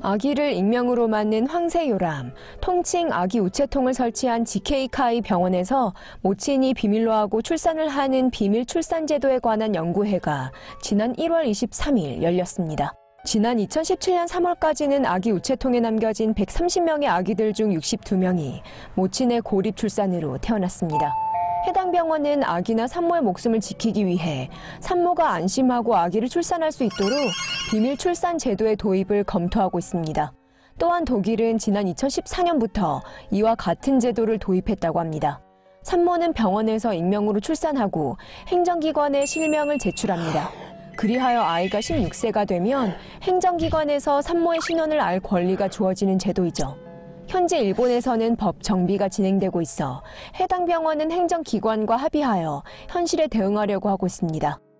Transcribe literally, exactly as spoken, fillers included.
아기를 익명으로 맞는 황새요람, 통칭 아기 우체통을 설치한 지케이카이 병원에서 모친이 비밀로 하고 출산을 하는 비밀 출산 제도에 관한 연구회가 지난 일월 이십삼일 열렸습니다. 지난 이천십칠년 삼월까지는 아기 우체통에 남겨진 백삼십 명의 아기들 중 육십이 명이 모친의 고립 출산으로 태어났습니다. 해당 병원은 아기나 산모의 목숨을 지키기 위해 산모가 안심하고 아기를 출산할 수 있도록 비밀 출산 제도의 도입을 검토하고 있습니다. 또한 독일은 지난 이천십사년부터 이와 같은 제도를 도입했다고 합니다. 산모는 병원에서 익명으로 출산하고 행정기관에 실명을 제출합니다. 그리하여 아이가 십육세가 되면 행정기관에서 산모의 신원을 알 권리가 주어지는 제도이죠. 현재 일본에서는 법 정비가 진행되고 있어 해당 병원은 행정기관과 합의하여 현실에 대응하려고 하고 있습니다.